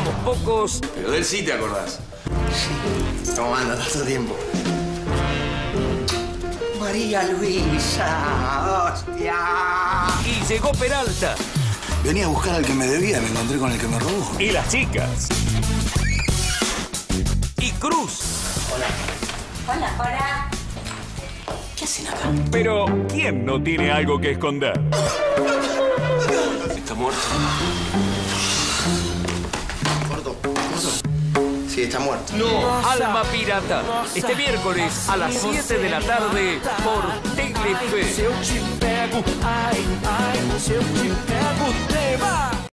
Éramos pocos. Pero de él sí te acordás. Sí. ¿Cómo anda tanto tiempo? María Luisa, hostia. Y llegó Peralta. Venía a buscar al que me debía, me encontré con el que me robó. Y las chicas. Y Cruz. Hola, hola. ¿Qué hacen acá? Pero, ¿quién no tiene algo que esconder? Está muerto. ¿Gordo? Sí, está muerto. No. Alma Pirata. Este miércoles a las 7 de la tarde por Telefe.